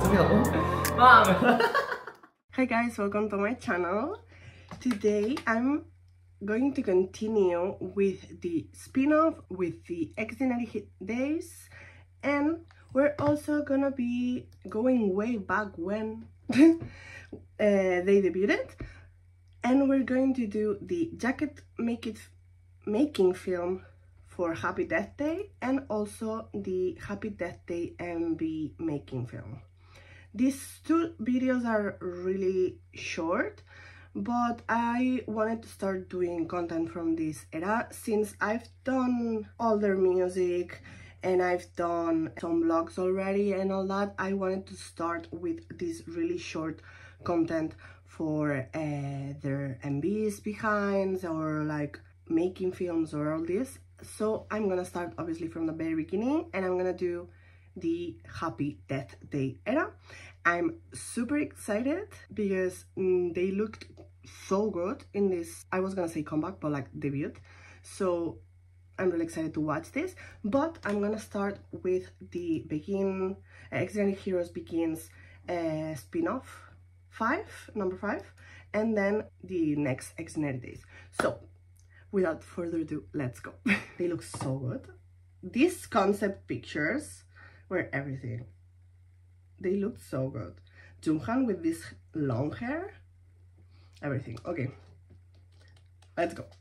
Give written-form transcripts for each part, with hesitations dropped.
film. Mom! Hi guys, welcome to my channel. Today I'm going to continue with the spin-off with the Extraordinary Days, and we're also gonna be going way back when they debuted, and we're going to do the jacket making film for Happy Death Day and also the Happy Death Day MV making film. These two videos are really short, but I wanted to start doing content from this era since I've done older music and I've done some vlogs already and all that. I wanted to start with this really short content for their MVs behinds or like making films or all this. So I'm gonna start obviously from the very beginning and I'm gonna do the Happy Death Day era. I'm super excited because they looked so good in this, I was gonna say comeback, but like debut. So I'm really excited to watch this, but I'm gonna start with the Extraordinary Heroes Begins spin-off number 5, and then the next Extraordinary Days. So without further ado, let's go. They look so good. These concept pictures were everything. They look so good. Junghan with this long hair, everything. Okay, let's go.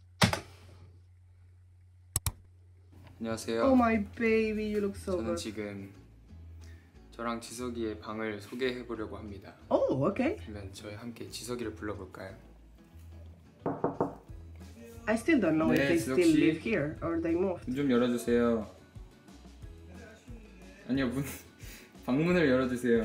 안녕하세요. Oh my baby, you look so 저는 good. 지금 저랑 지석이의 방을 소개해 보려고 합니다. Oh, okay. 그러면 저희 함께 지석이를 불러볼까요? I still don't know if 네, they still 지석씨. live here or they moved. 문 좀 열어주세요. 아니요, 방문을 열어주세요.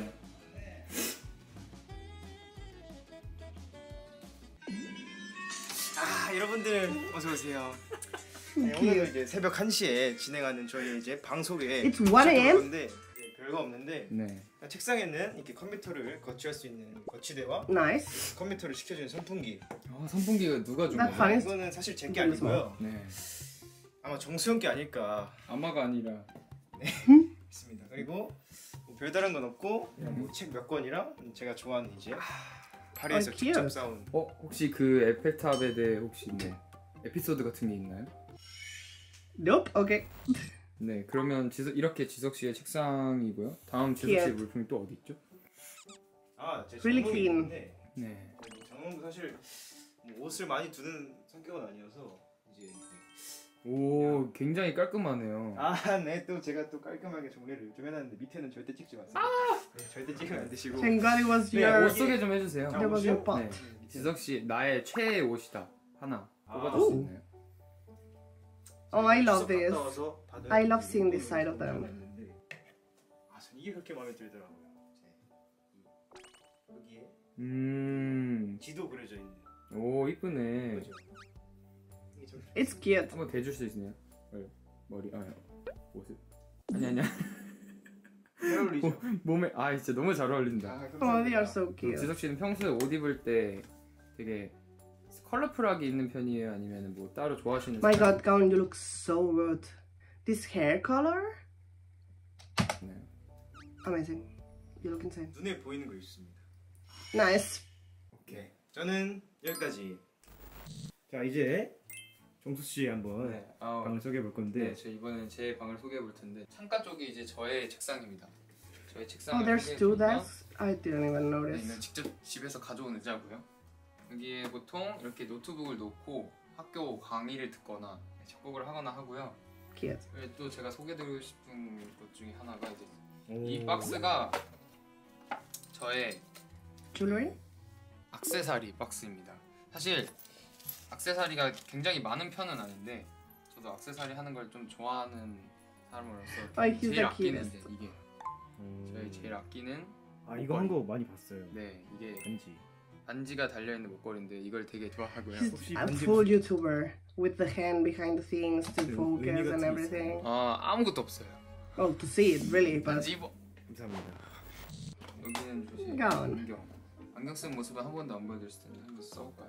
여러분들 어서 오세요. 네, 오늘은 이제 새벽 1시에 진행하는 저희 이제 방송에 It's 1 AM? 건데 별거 없는데 네. 책상에는 이렇게 컴퓨터를 거치할 수 있는 거치대와 Nice. 컴퓨터를 식혀주는 선풍기. 선풍기가 누가 준 That 거예요? fine. 이거는 사실 제 게 아니고요. 네. 아마 정수영 게 아닐까 아마가 아니라. 있습니다. 그리고 뭐 별다른 건 없고 그냥 뭐 책 몇 권이랑 제가 좋아하는 이제 파리에서 cute. 직접 싸운. 혹시 그 에펠탑에 대해 혹시 에피소드 같은 게 있나요? Nope. Okay. 네, 그러면 이렇게 지석 씨의 책상이고요. 다음 지석 Cute. 씨의 물품이 또 어디 있죠? 제 Really 장롱이 clean. 있는데 네. 장롱도 사실 뭐 옷을 많이 두는 성격은 아니어서 이제. 오, 굉장히 깔끔하네요. 네, 또 제가 또 깔끔하게 정리를 요즘 해놨는데 밑에는 절대 찍지 마세요. 네, 절대 찍으면 안 되시고. Thank God it was 네, your. 옷 소개 좀 해주세요. That was your pot. 네. 지석 씨 나의 최애 옷이다. 하나 뽑아줄 수 있나요? Oh, I love 갔다 this. 와서 다들 I love seeing this side of them. 전 이게 그렇게 마음에 들더라고요. 여기에 지도 그려져 있는. 오, 이쁘네. 그죠? 이게 좀 It's cute. 한번 대줄 수 있나요? 머리, 옷을. 아니야. 잘 어울리죠? 몸에, 진짜 너무 잘 어울린다. Oh, they are so 그럼 cute. 지석 씨는 평소에 옷 입을 때 되게 컬러풀하게 입는 편이에요? 아니면 뭐 따로 좋아하시는 My 스타일? God, Gaon, you look so good. This hair color, 네. amazing. You look insane. 눈에 보이는 거 있습니다. Nice. 오케이. 저는 여기까지. 자, 이제 정수 씨 한번 네. 방을 소개해 볼 건데. 네, 저 이번엔 제 방을 소개해 볼 텐데 창가 쪽이 이제 저의 책상입니다. 저의 책상을 Oh, there's two 소개해 드리면 desks. I didn't even 네, notice. 이건 직접 집에서 가져온 의자고요. 여기에 보통 이렇게 노트북을 놓고 학교 강의를 듣거나 작곡을 하거나 하고요. Cute. 그리고 또 제가 소개드리고 싶은 것 중에 하나가 이제 오. 이 박스가 저의 Jewelry? 액세서리 박스입니다. 사실 액세서리가 굉장히 많은 편은 아닌데 저도 액세서리 하는 걸 좀 좋아하는 사람으로서 he's 제일 the 아끼는 cutest. 게 이게 저희 제일 아끼는 이거 한 거 많이 봤어요. 네, 이게 반지. 반지가 달려있는 목걸이인데 이걸 되게 좋아하고요. He's a full YouTuber with the hand behind the things to focus and everything. 아무것도 없어요. Oh, to see it, really, but 반지 입어. 감사합니다. 여기는 조심. 가운. 안경 쓴 모습은 한 번도 안 보여드렸을 텐데 한번 써볼까요?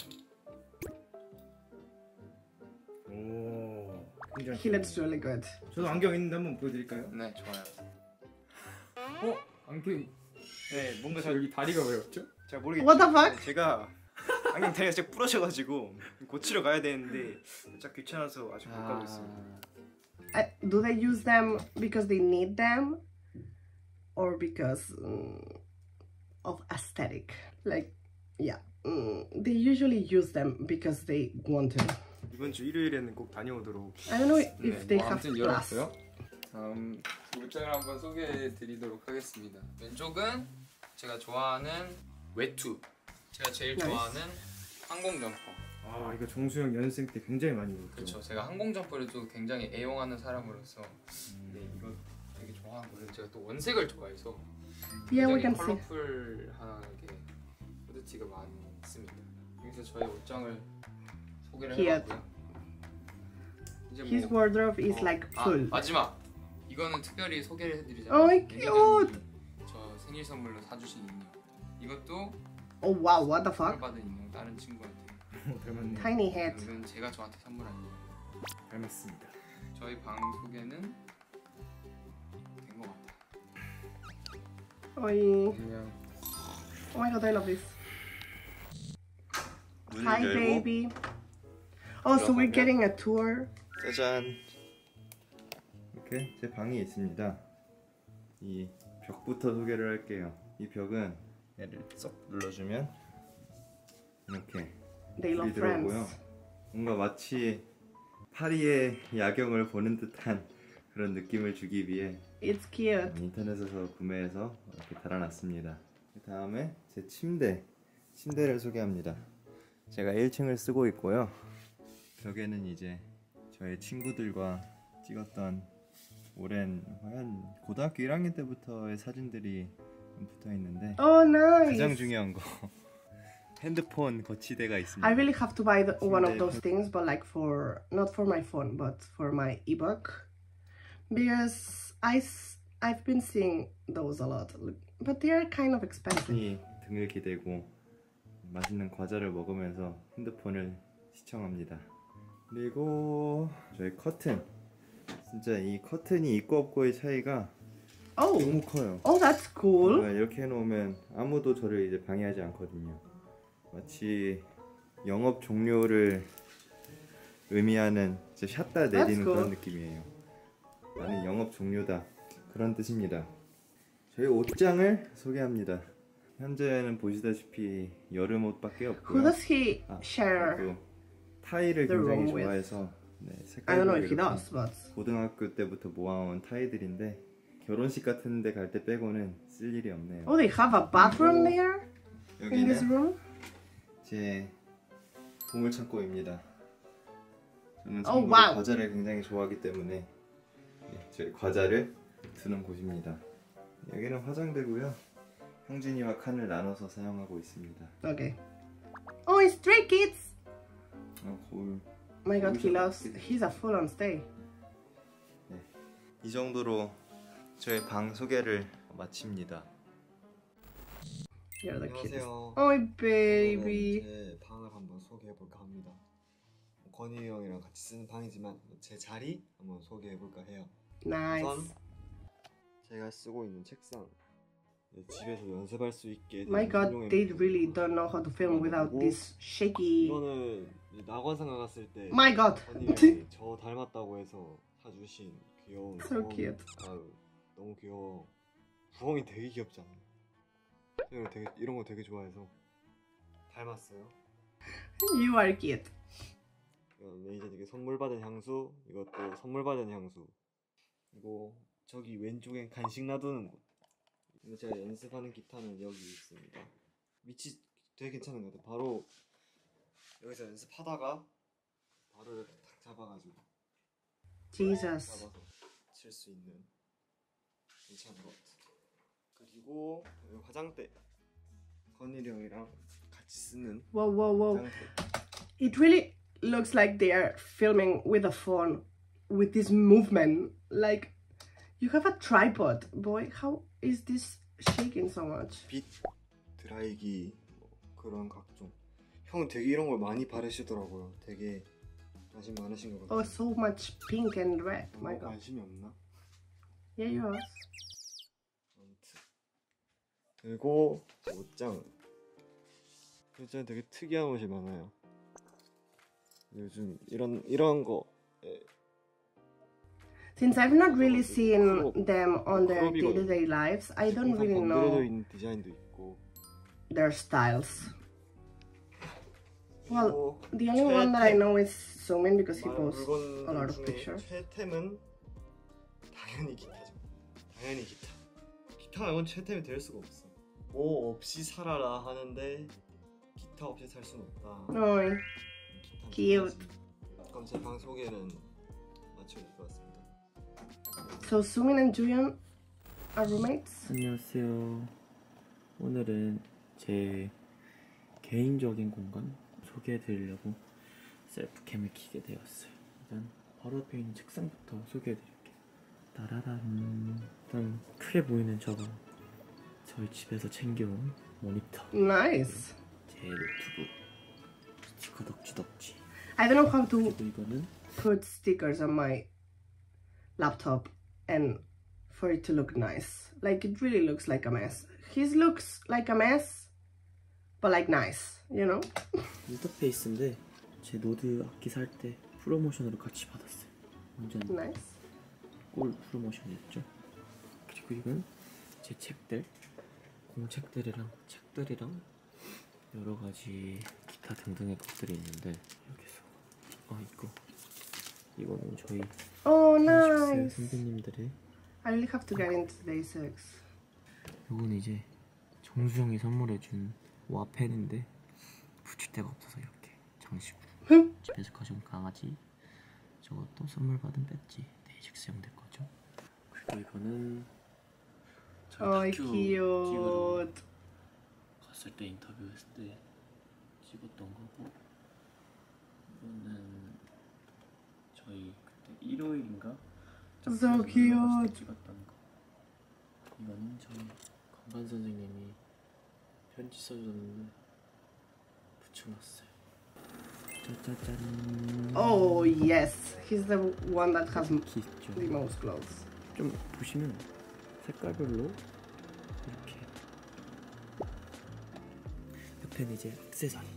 오, 굉장히. he looks really good. 저도 안경 있는데 한번 보여드릴까요? 네, 좋아요. 안경 네, 뭔가 여기 다리가 왜 없죠? 잘 모르겠죠. What the fuck? 제가 안경 다리가 살짝 부러져가지고 고치러 가야 되는데 살짝 귀찮아서 아직 못 가고 있어요. Do they use them because they need them, or because of aesthetic? Like, yeah, they usually use them because they want to. 이번 주 일요일에는 꼭 다녀오도록. I don't know if 네, they 뭐 have 아무튼 class. 열었어요. 다음 옷장을 한번 소개해드리도록 하겠습니다. 왼쪽은 제가 좋아하는 외투. 제가 제일 나이스. 좋아하는 항공 점퍼. 아 이거 정수영 연습생 때 굉장히 많이 입었죠. 그렇죠. 제가 항공 점퍼를 또 굉장히 애용하는 사람으로서 네, 이거 되게 좋아하거든요. 제가 또 원색을 좋아해서 Yeah, we 굉장히 can see. 컬러풀하게 후드티가 많습니다. 여기서 저의 옷장을 소개를 Cute. 해봤고요. 이제 His wardrobe is like full. 마지막! 이거는 특별히 소개를 해드리자면 어이, 매니저님이 저 생일 선물로 사주신 인형. 이것도 Oh wow, what the 선물 fuck? 받은 인형 다른 친구한테. 닮았네. Tiny head. 이건 제가 저한테 선물한 인형. 닮았습니다. 저희 방 소개는 된 것 같아요. Oi. 그냥 Oh my god, I love this. Hi, baby. Oh, so we're getting a tour. 짜잔. 이렇게 제 방이 있습니다. 이 벽부터 소개를 할게요. 이 벽은 얘를 쏙 눌러주면 이렇게 They love 불이 들어오고요. friends. 뭔가 마치 파리의 야경을 보는 듯한 그런 느낌을 주기 위해 It's cute. 인터넷에서 구매해서 이렇게 달아놨습니다. 그 다음에 제 침대를 소개합니다. 제가 1층을 쓰고 있고요. 벽에는 이제 저희 친구들과 찍었던 오랜 한 고등학교 1학년 때부터의 사진들이 붙어 있는데 Oh, nice. 가장 중요한 거 핸드폰 거치대가 있습니다. I really have to buy one of those things, but like for not for my phone, but for my ebook, because I've been seeing those a lot, but they are kind of expensive. 이 등을 기대고 맛있는 과자를 먹으면서 핸드폰을 시청합니다. 그리고 저희 커튼, 진짜 이 커튼이 있고 없고의 차이가 Oh, 너무 커요. oh, that's cool. 뭔가 이렇게 해놓으면 아무도 저를 이제 방해하지 않거든요. 마치 영업 종료를 의미하는 진짜 샷다 내리는 cool. 그런 느낌이에요. 나는 영업 종료다, 그런 뜻입니다. 저희 옷장을 소개합니다. 현재는 보시다시피 여름 옷밖에 Who 없고요. does he share? 그리고 타이를 the 굉장히 room with? 좋아해서 네, I don't know 색깔별로 if he 이렇게 does, but 고등학교 때부터 모아온 타이들인데 결혼식 같은 데 갈 때 빼고는 쓸 일이 없네요. oh, they have a bathroom there in this 여기는 room. 제 보물 창고입니다. 저는 Oh, 참고로 wow. 과자를 굉장히 좋아하기 때문에 제 과자를 두는 곳입니다. 여기는 화장대고요. 형진이와 칸을 나눠서 사용하고 있습니다. Okay. Oh, it's Stray Kids. 거울. My God, he's a full-on stay. 이 정도로 저의 방 소개를 마칩니다. You're the cutest. 안녕하세요. Oh, baby. 제 방을 한번 소개해볼까 합니다. 건희 형이랑 같이 쓰는 방이지만 제 자리 한번 소개해볼까 해요. Nice. 우선 제가 쓰고 있는 책상, 집에서 연습할 수 있게 My God, 훌륭한 they really don't know how to film without this shaky. 이거는 낙원상가 갔을 때 My God. 건희 형이 저 닮았다고 해서 사주신 귀여운 So 부엉이. cute. 아유, 너무 귀여워. 부엉이 되게 귀엽지 않아요? 제가 되게 이런 거 되게 좋아해서 닮았어요. You are cute. 매니저님께 선물 받은 향수, 이것도 선물 받은 향수. 그리고 저기 왼쪽엔 간식 놔두는 곳. 근데 제가 연습하는 기타는 여기 있습니다. 위치 되게 괜찮은 것 같아요. 바로 여기서 연습하다가 바로 이렇게 탁 잡아가지고 Jesus. 잡아서 칠 수 있는 괜찮은 것 같아요. 그리고 여기 화장대, 건일이 형이랑 같이 쓰는 Whoa, whoa, whoa. 화장대. It really looks like they are filming with a phone with this movement. Like, you have a tripod. Boy, how is this shaking so much? 빛, 드라이기, 뭐 그런 각종. 형은 되게 이런 걸 많이 바르시더라고요. 되게 관심 많으신 것 같아요. Oh, so much pink and red. My God. 관심이 없나? Yeah, you are. 아무튼 그리고 옷장. 옷장 되게 특이한 옷이 많아요. 요즘 이런 거. Since I've not really seen them on their day-to-day lives, I don't really 번들어져 know 있는 디자인도 있고. their styles. Well, 그리고 the only one that I know is Sumin because he 많은 posts a lot of 물건 중에 pictures. 최템은 당연히 기타죠. 당연히 기타. 기타 말고는 최템이 될 수가 없어. 뭐 없이 살아라 하는데 기타 없이 살 수는 없다. Oh, 기타는 cute. 필요하지. 그럼 제 방 소개는 마쳐줄 것 같습니다. so Sumin and Juyeon are roommates? 안녕하세요. 오늘은 제 개인적인 공간 소개해드리려고 셀프캠을 켜게 되었어요. 일단 바로 앞에 있는 책상부터 소개해드릴게요. 따라란. 일단 크게 보이는 저거 저희 집에서 챙겨온 모니터, Nice. 제 노트북, 스티커 덕지덕지. I don't know how to 그리고 이거는 put stickers on my laptop and for it to look nice. Like it really looks like a mess. His looks like a mess, but like nice, you know? 인터페이스인데 제 노드 악기 살 때 프로모션으로 같이 받았어요. 완전 Nice. 꿀 프로모션이었죠. 그리고 이건 제 책들, 공책들이랑 책들이랑 여러 가지 기타 등등의 것들이 있는데 여기서 이거는 저희 Oh, 20세 nice. 선배님들의, I really have to get into day 6. 요건 이제 정수영이 선물해준 와펜인데 붙일 데가 없어서 이렇게 장식으로 집에서 가져온 강아지, 저것도 선물 받은 배지, 데이식스형 될 거죠. 그리고 이거는 Oh, 저희 다큐 찍으러 cute. 갔을 때 인터뷰했을 때 찍었던 거고, 이거는 저희 그때 일요일인가 So cute. 찍었던 거. 이거는 저희 건반 선생님이 편지 써줬는데 붙여놨어요. 짜자잔. Oh, yes. He's the one that has 키 있죠. the most clothes. 좀 보시면 색깔별로 이렇게 옆에는 이제 액세서리.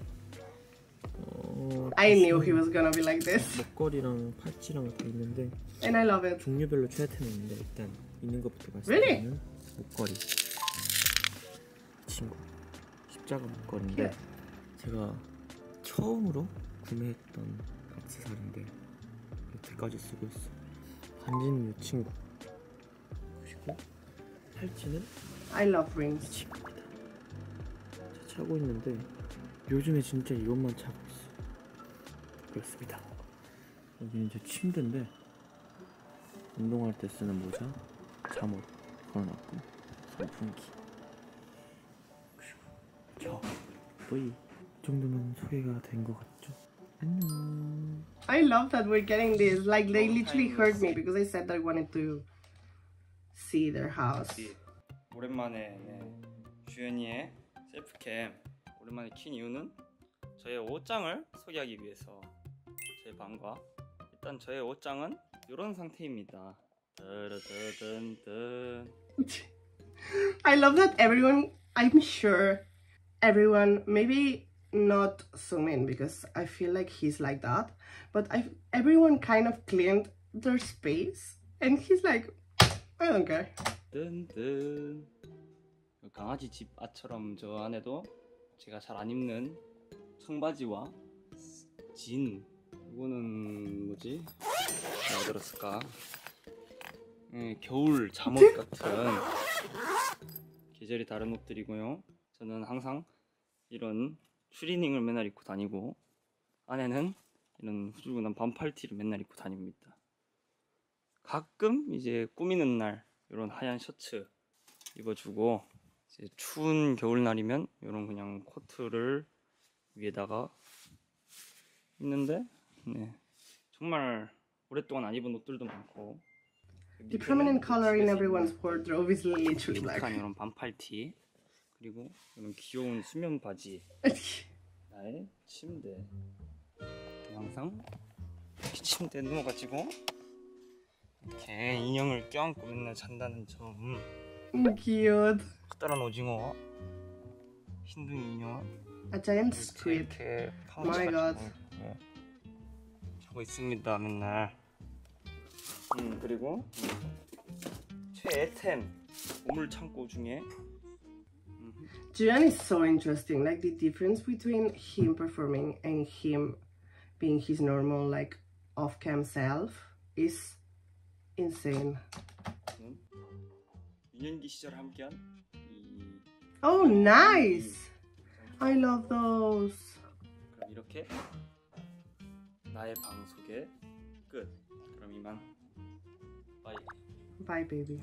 I knew he was gonna be like this. 목걸이랑 팔찌랑 다 있는데 And I love it. 종류별로 최애템이 있는데 일단 있는 것부터 Really? 말씀드리면 목걸이. 이 친구 십자가 목걸이인데 Yeah. 제가 처음으로 구매했던 액세서리인데 여태까지 쓰고 있어. 반지는 이 친구. 그리고 팔찌는 I love 이 rings. 친구입니다. 제가 차고 있는데 요즘에 진짜 이것만 차고 있어. 그렇습니다. 여기는 제 침대인데 운동할 때 쓰는 모자, 잠옷 걸어놨고 선풍기, 그리고 저 V. 이 정도면 소개가 된 것 같죠? 안녕. I love that we're getting this. Like they literally heard me because I said I wanted to see their house. 오랜만에 주연이의 셀프캠 오랜만에 킨 이유는 저의 옷장을 소개하기 위해서. 제 방과 일단 저의 옷장은 이런 상태입니다. 따라따단단. I love that everyone, I'm sure everyone, maybe not Sumin because I feel like he's like that, but everyone kind of cleaned their space and he's like, I don't care. 뜬뜬. 강아지 집 앞처럼 저 안에도 제가 잘 안 입는 청바지와 진, 이거는 뭐지? 왜 들었을까? 겨울 잠옷 같은 계절이 다른 옷들이고요. 저는 항상 이런 추리닝을 맨날 입고 다니고 안에는 이런 후줄근한 반팔티를 맨날 입고 다닙니다. 가끔 이제 꾸미는 날 이런 하얀 셔츠 입어주고, 이제 추운 겨울날이면 이런 그냥 코트를 위에다가 입는데, 네, 정말 오랫동안 안 입은 옷들도 많고. The prominent color in everyone's wardrobe is literally black. 핑크한 이런 반팔티, 그리고 이런 귀여운 수면 바지, 나의 침대. 항상 이렇게 침대에 누워가지고 이렇게 인형을 껴안고 맨날 잔다는 점. Cute. 커다란 오징어와 흰둥이 인형. A giant squid. 이렇게 My God. 하고 있습니다 맨날. 그리고 최애템 보물 창고 중에 Julian is so interesting. Like the difference between him performing and him being his normal, like off-cam self is insane. 유년기 시절 함께한 이 Oh, nice! I love those. 그럼 이렇게 나의 방 소개 끝. 그럼 이만. 바이. Bye, baby.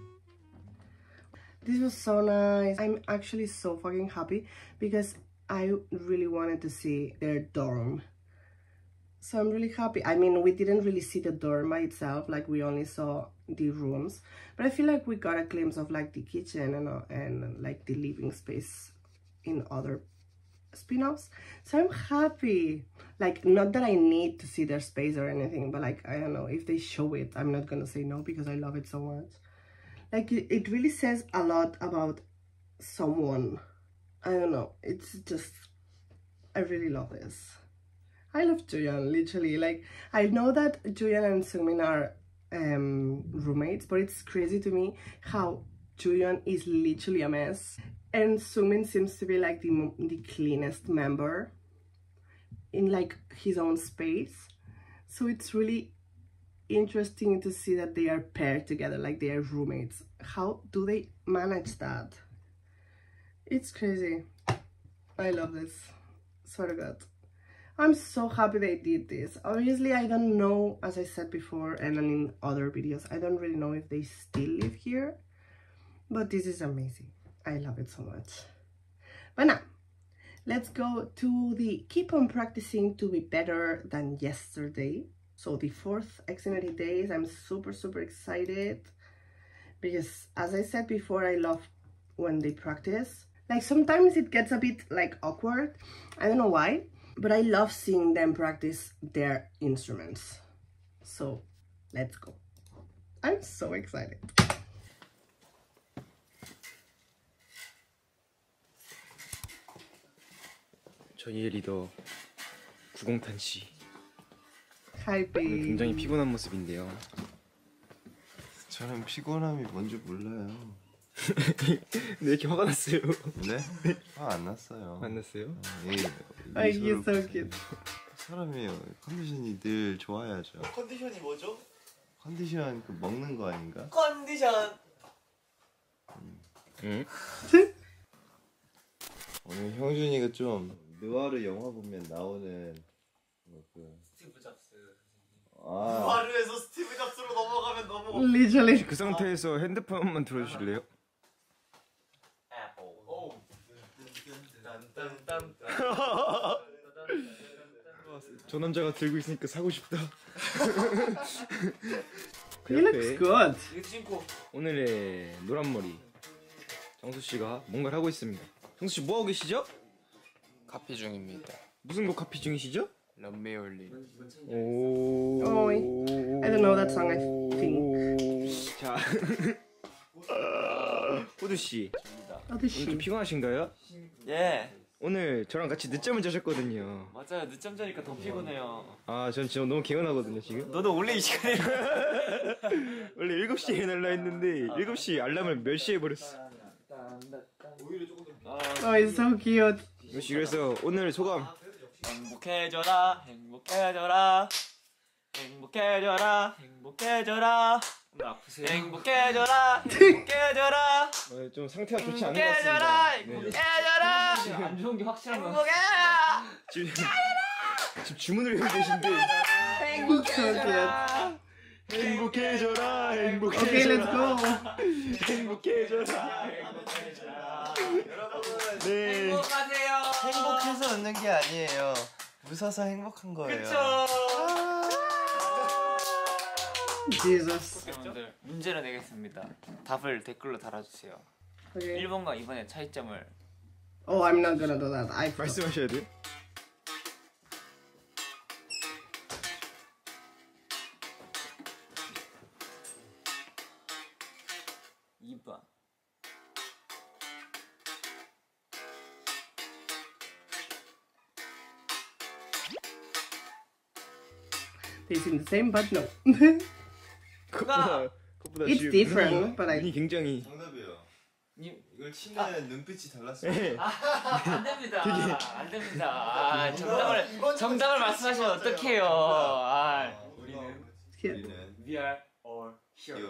This was so nice. I'm actually so fucking happy because I really wanted to see their dorm. So I'm really happy. I mean, we didn't really see the dorm by itself, like we only saw the rooms, but I feel like we got a glimpse of like the kitchen and like the living space in other spin-offs. So I'm happy. Like, not that I need to see their space or anything, but like, I don't know, if they show it, I'm not gonna say no because I love it so much. Like, it really says a lot about someone. I don't know, it's just, I really love this. I love Juyeon, literally. Like, I know that Juyeon and Seungmin are roommates, but it's crazy to me how Juyeon is literally a mess and Seungmin seems to be like the cleanest member in like his own space. So it's really interesting to see that they are paired together, like they are roommates. How do they manage that? It's crazy. I love this. Swear to God. I'm so happy they did this. Obviously, I don't know, as I said before and in other videos, I don't really know if they still live here. But this is amazing. I love it so much. But now, let's go to the keep on practicing to be better than yesterday. So the 4th X90 days, I'm super excited. Because as I said before, I love when they practice. Like sometimes it gets a bit like awkward. I don't know why. But I love seeing them practice their instruments. So, let's go. I'm so excited. 저희의 리더 구공탄 씨. Hi, babe. 오늘 굉장히 피곤한 모습인데요. 저는 피곤함이 뭔지 몰라요. 왜 이렇게 화가 났어요? 네? 화 안 났어요. 안 났어요? You're so cute. 사람이 컨디션이 늘 좋아야죠. 컨디션이 뭐죠? 컨디션 그 먹는 거 아닌가? 컨디션. 응? 오늘 형준이가 좀 느와르 영화 보면 나오는 스티브 잡스. 하루에서 스티브 잡스로 넘어가면 너무. Literally. 그 상태에서 핸드폰만 들어주실래요? 저 남자가 들고 있으니까 사고 싶다. He looks good. 이거 신고. 오늘의 노란머리 정수 씨가 뭔가를 하고 있습니다. 정수 씨 뭐 하고 계시죠? 카피 중입니다. 무슨 곡 카피 중이시죠? 런메올리. 오. Oh, I don't know that song, I think. 자, 호두 씨 Oh, the 오늘 좀 sheep. 피곤하신가요? 예. 오늘 저랑 같이 늦잠을 자셨거든요. 맞아요. 늦잠 자니까 더 피곤해요. 아, 전 지금 너무 개운하거든요 지금. 너도 원래 이 시간에 원래 7시에 일어날라 했는데 7시 알람을 몇 시에 해버렸어. Oh, it's so cute. 역시 그래서 오늘 소감. 행복해져라. 행복해져라. 행복해져라. 행복해져라. 오늘 아프세요? 행복해져라. 행복해져라. 좀 상태가 좋지 않은 것 행복해져라. 같습니다. 네. 행복해져라. 안 좋은 게 확실한 거. 행복해져라. 지금 주문을 해고 계신데. So cute. 행복해져라. Okay, let's go. 행복해져라. 네. 행복하세요. 행복해서 웃는 게 아니에요. 웃어서 행복한 거예요. Jesus. 여러분들 문제를 내겠습니다. 답을 댓글로 달아주세요. Okay. 1번과 2번의 차이점을. Oh, I'm not gonna do that. I 말씀하셔야 돼요. 2번 It's in the same, but no. 그것보다 It's 지금 different, but I. 눈이 굉장히 정답이에요. 님, 이걸 치면 눈빛이 달랐어요. 네. 안 됩니다. 안 됩니다. 아, 정답을 말씀하시면 어떡해요. 아, 우리는 Here. we are all here.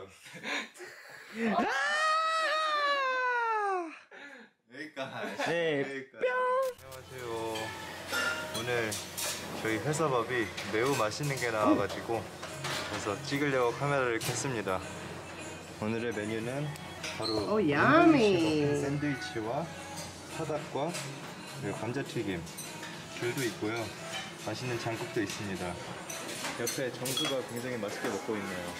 여기까지. 네. 안녕하세요. 오늘 저희 회사 밥이 매우 맛있는 게 나와가지고 그래서 찍으려고 카메라를 켰습니다. 오늘의 메뉴는 바로 Oh, yummy. 샌드위치와 파닭과 그리고 감자튀김, 귤도 있고요. 맛있는 장국도 있습니다. 옆에 정수가 굉장히 맛있게 먹고 있네요.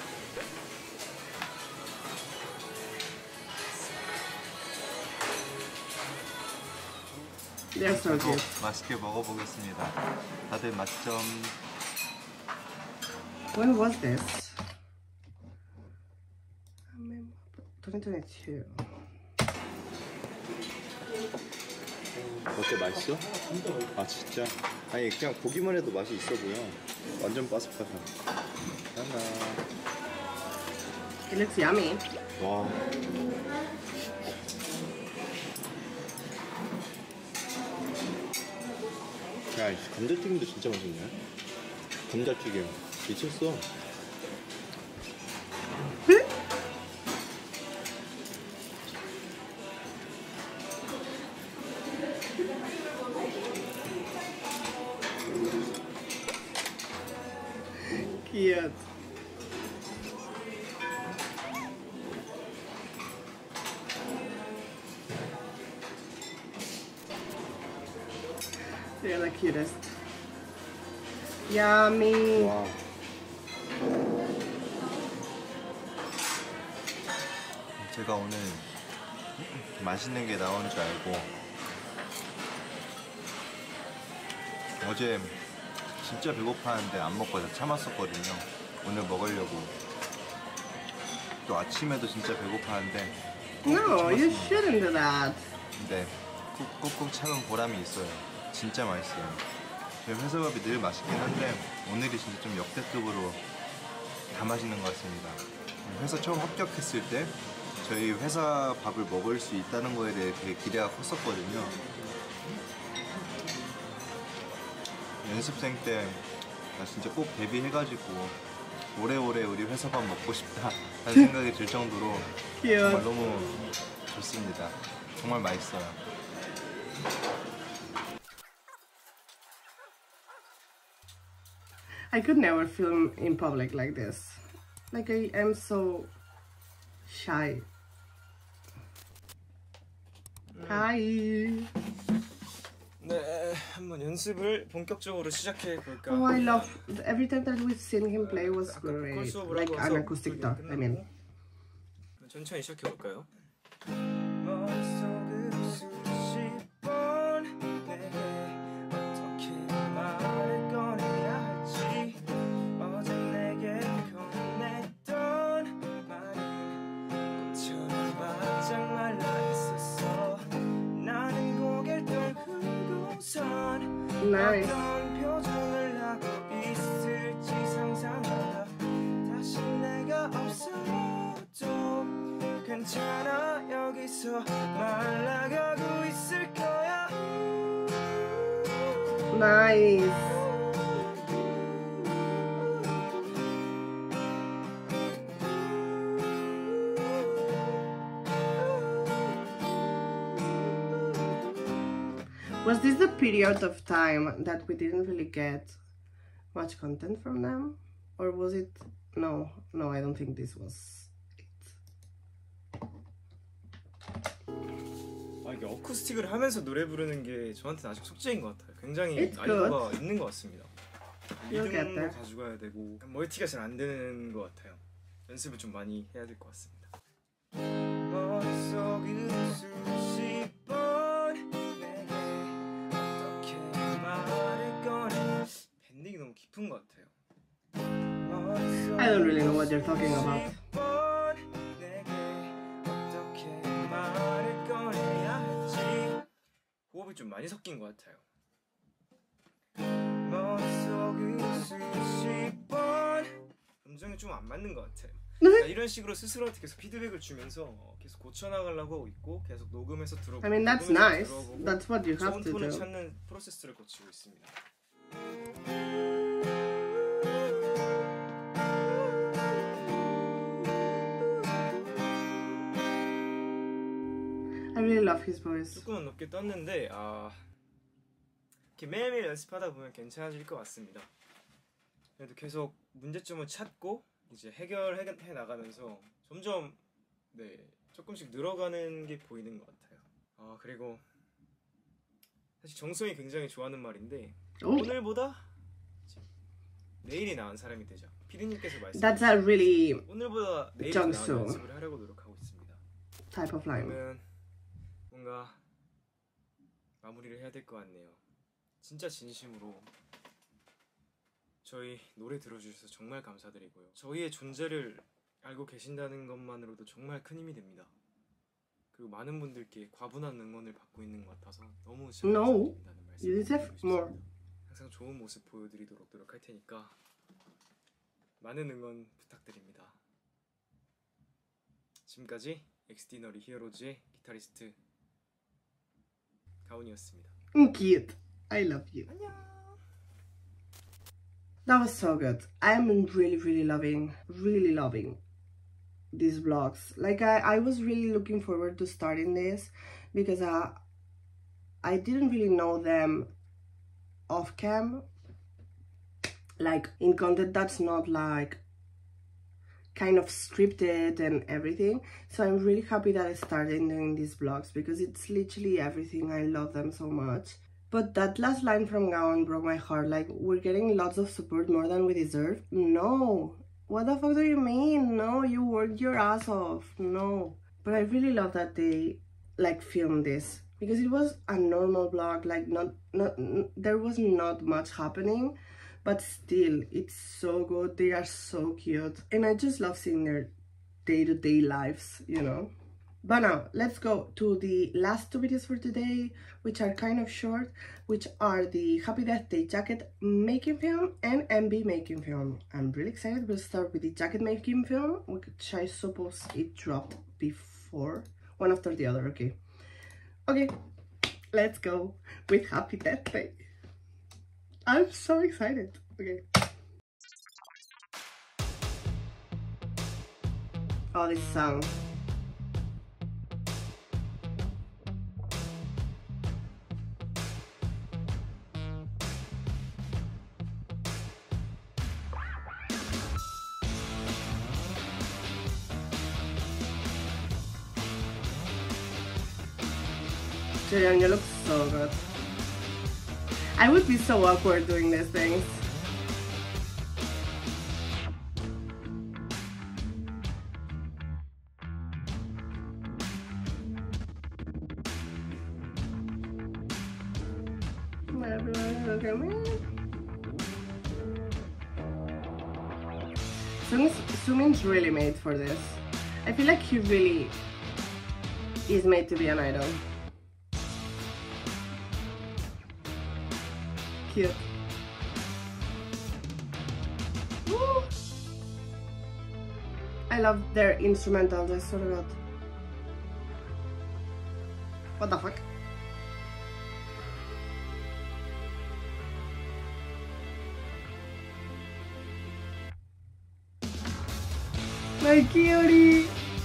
They're so 저도 good. 맛있게 먹어보겠습니다. 다들 맛 좀. When was this? 2022. 어때, 맛있어? 아 진짜? 아니 그냥 보기만 해도 맛이 있어 보여. 완전 바삭바삭. 하나. It looks yummy. 와. 야, 감자튀김도 진짜 맛있네. 감자튀김 미쳤어. Cute. They're the cutest. Yummy. 와. 제가 오늘 맛있는 게 나오는 줄 알고 어제 진짜 배고파하는데 안 먹고 참았었거든요. 오늘 먹으려고. 또 아침에도 진짜 배고파하는데 No, you shouldn't do that. 근데 꾹꾹 참은 보람이 있어요. 진짜 맛있어요. 저희 회사밥이 늘 맛있긴 한데 오늘이 진짜 좀 역대급으로 다 맛있는 것 같습니다. 회사 처음 합격했을 때 저희 회사 밥을 먹을 수 있다는 거에 대해 되게 기대가 컸었거든요. 연습생 때 나 진짜 꼭 데뷔해가지고 오래오래 우리 회사 밥 먹고 싶다 라는 생각이 들 정도로 정말 너무 좋습니다. 정말 맛있어요. I could never film in public like this. Like I am so shy. Hi. 네, 한번 연습을 본격적으로 시작해 볼까. Oh, I love every time that we've seen him play was 아까 great. 보컬 수업을 Like 하고 an 와서 acoustic 그게 dub. I mean. 끝나고 천천히 시작해 볼까요? 머릿속으로 수십 번 내게 어떻게 말을 꺼내야 할지 어제 내게 건넸던 말은 꽃처럼 바짝 말라 있었어. 나는 고개를 떨구고선 Nice. 어떤 표정을 하고 있을지 상상하다 다시 내가 없어도 괜찮아 여기서 말라가고 있을 거야. Nice. Was this the period of time that we didn't really get much content from them? Or was it... No, I don't think this was it. 아, 이게 어쿠스틱을 하면서 노래 부르는 게 저한테는 아직 숙제인 것 같아요. 굉장히 It's 난이도가 있는 것 같습니다. You'll get 리듬도 there. 가져가야 되고 멀티가 잘 안 되는 것 같아요. 연습을 좀 많이 해야 될 것 같습니다. 머릿속으로 수십 번 내게 어떻게 말을 꺼내. 밴딩이 너무 깊은 것 같아요. I don't really know what you're talking about. 호흡이 좀 많이 섞인 것 같아요. 머릿속 수십 번 감정이 좀 안 맞는 것 같아요. 그러니까 이런 식으로 스스로한테 계속 피드백을 주면서 계속 고쳐나가려고 하고 있고 계속 녹음해서 들어보고 I mean, that's nice. That's what you have 좋은 to 톤을 do. 찾는 프로세스를 거치고 있습니다. I really love his voice. 조금은 높게 떴는데 이렇게 매일매일 연습하다 보면 괜찮아질 것 같습니다. 그래도 계속 문제점을 찾고 이제 해결해 나가면서 점점 조금씩 늘어가는 게 보이는 것 같아요. 그리고 사실 정성이 굉장히 좋아하는 말인데 오늘보다 내일이 나은 사람이 되자. 피디님께서 That's a really 오늘보다 내일이 나은 연습을 하려고 노력하고 있습니다. type of line. 그러면 뭔가 마무리를 해야 될 것 같네요. 진짜 진심으로 저희 노래 들어주셔서 정말 감사드리고요. 저희의 존재를 알고 계신다는 것만으로도 정말 큰 힘이 됩니다. 그리고 많은 분들께 과분한 응원을 받고 있는 것 같아서 너무 감사드린다는 말씀 드리고 싶습니다. 항상 좋은 모습 보여드리도록 노력할 테니까 많은 응원 부탁드립니다. 지금까지 엑스디너리 히어로즈의 기타리스트 가온이었습니다. Cute. I love you. That was so good. I'm really loving these vlogs. Like I was really looking forward to starting this because I didn't really know them off cam, like in content that's not like kind of scripted and everything. So I'm really happy that I started doing these vlogs because it's literally everything. I love them so much. But that last line from Gaon broke my heart. Like, we're getting lots of support more than we deserve. No. What the fuck do you mean? No, you worked your ass off. No. But I really love that they like filmed this because it was a normal vlog. Like there was not much happening, but still it's so good. They are so cute and I just love seeing their day-to-day lives, you know. But now let's go to the last two videos for today, which are kind of short, which are the Happy Death Day jacket making film and MB making film. I'm really excited. We'll start with the jacket making film, which I suppose it dropped before, one after the other. Okay, let's go with Happy Death Day. I'm so excited. Okay. Oh, this song. Jaeyoung, you look so good. I would be so awkward doing these things. Everyone look at me. Sumin's really made for this. I feel like he really is made to be an idol. Cute. Woo. I love their instrumentals, I swear to God. What the fuck? My cutie!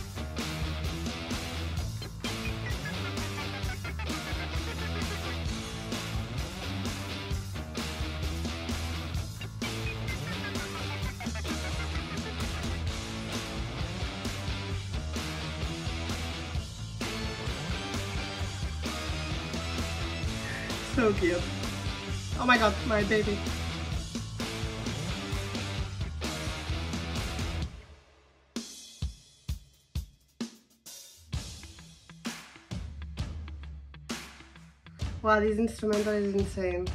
So cute. Oh my god, my baby. Wow, this instrumental is insane.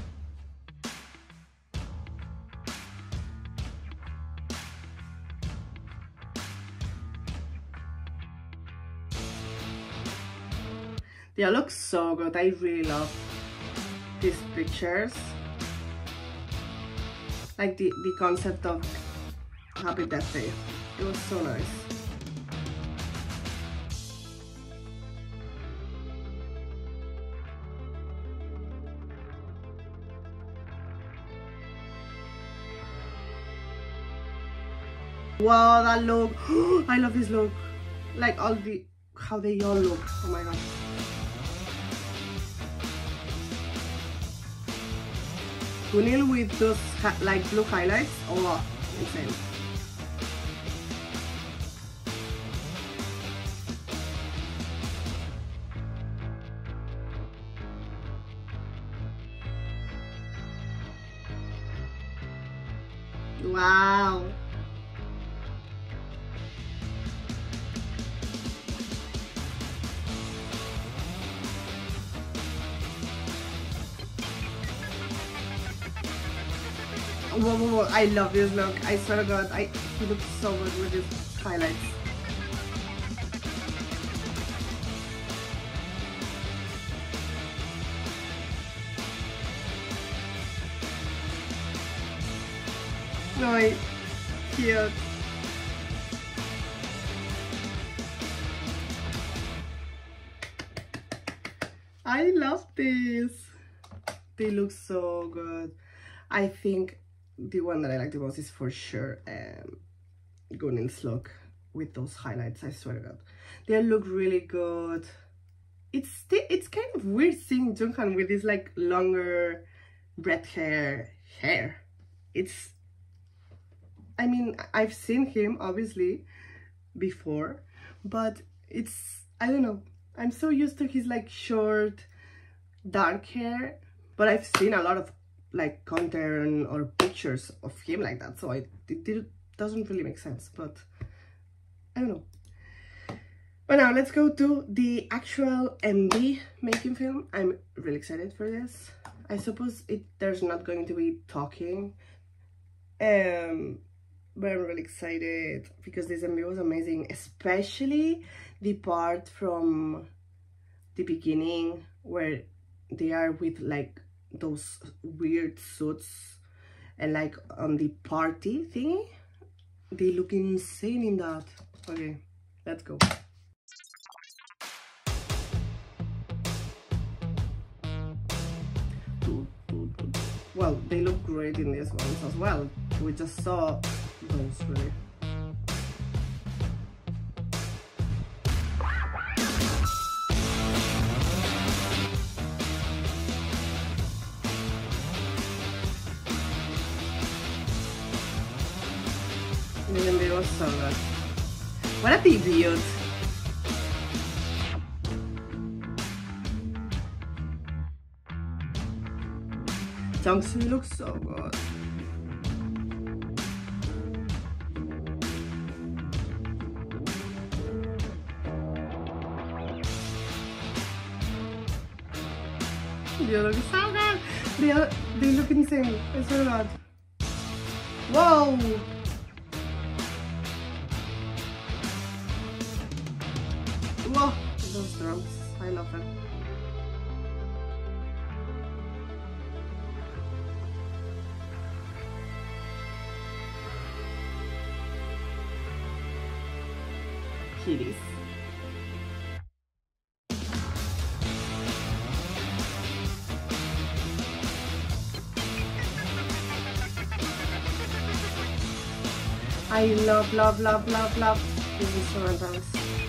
They all look so good. I really love these pictures. like the concept of Happy Death Day. It was so nice. Wow, that look. I love this look. Like all the how they all look. Oh my god. Kunil with those like blue highlights. Oh, insane. Wow. Whoa, I love this look. I swear to God, he looks so good with his highlights. No, cute. I love this. They look so good. I think the one that I like the most is for sure Kunil's look with those highlights. I swear to God, they look really good. It's kind of weird seeing Junghan with this like longer red hair. I mean, I've seen him obviously before, but I don't know, I'm so used to his like short dark hair, but I've seen a lot of like content or pictures of him like that, so it doesn't really make sense, but I don't know. But now let's go to the actual MV making film. I'm really excited for this. I suppose there's not going to be talking, but I'm really excited because this MV was amazing, especially the part from the beginning where they are with like those weird suits and like on the party thingy. They look insane in that. Okay, let's go. Well, they look great in these ones as well. We just saw those really. It was so good. What a debut! Jungsu looks so good. They look so good. They look insane. I swear to God. Whoa! Whoa! Those drums. I love them. Kitties. I love these instrumentals.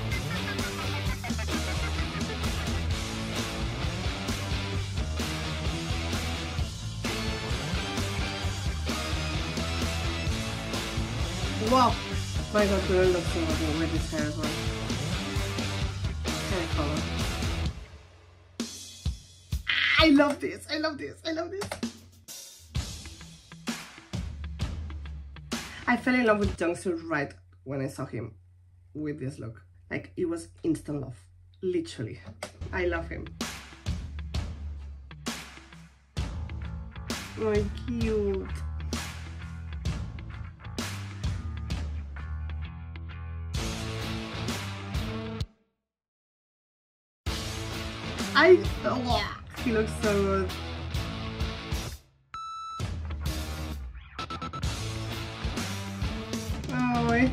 Wow! My God, Kunil looks so good with his hair as well. Hair color. I love this! I love this! I love this! I fell in love with Jungsu right when I saw him with this look. Like, it was instant love. Literally. I love him. Oh, cute. He looks so good. boy.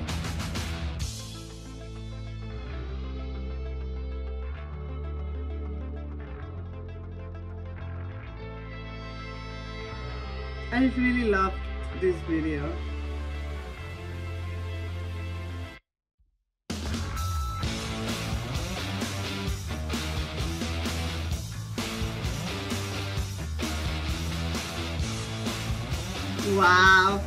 I really loved this video. Wow.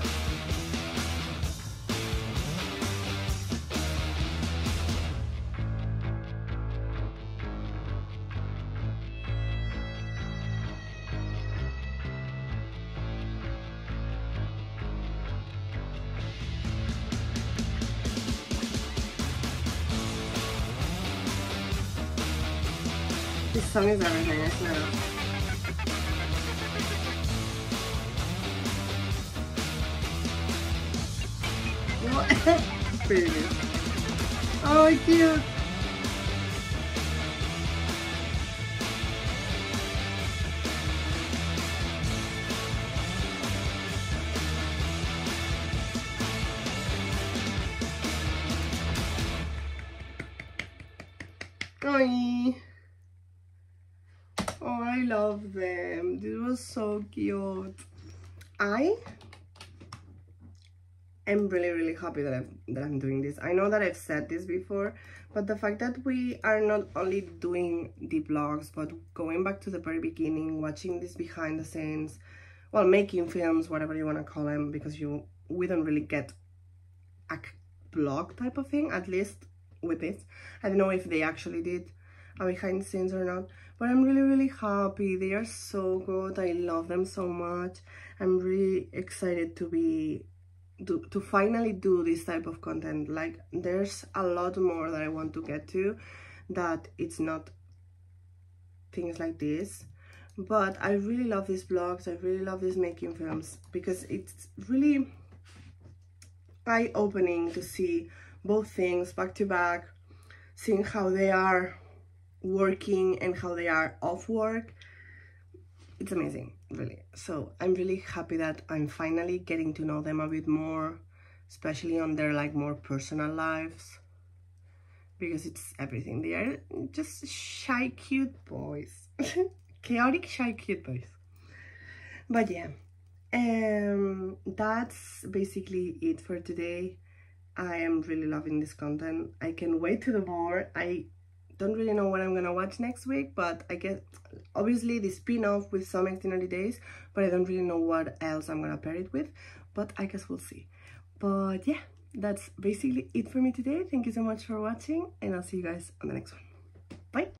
This song is everything, I know. What? Baby. Oh, cute. Oy. Oh, I love them. This was so cute. I am really happy that I'm doing this. I know that I've said this before, but the fact that we are not only doing the vlogs, but going back to the very beginning, watching this behind the scenes, well, making films, whatever you want to call them, because we don't really get a vlog type of thing, at least with this. I don't know if they actually did a behind the scenes or not, but I'm really happy. They are so good. I love them so much. I'm really excited to finally do this type of content. Like, there's a lot more that I want to get to, that it's not things like this, but I really love these vlogs. I really love these making films, because it's really eye-opening to see both things back to back, seeing how they are working and how they are off work. It's amazing, really. So I'm really happy that I'm finally getting to know them a bit more, especially on their like more personal lives, because it's everything. They are just shy, cute boys. Chaotic, shy, cute boys. But yeah, that's basically it for today. I am really loving this content. I can wait to do more. I don't really know what I'm gonna watch next week, but I guess obviously the spin-off with Some 1890 Days, but I don't really know what else I'm gonna pair it with, but I guess we'll see. But yeah, that's basically it for me today. Thank you so much for watching, and I'll see you guys on the next one. Bye.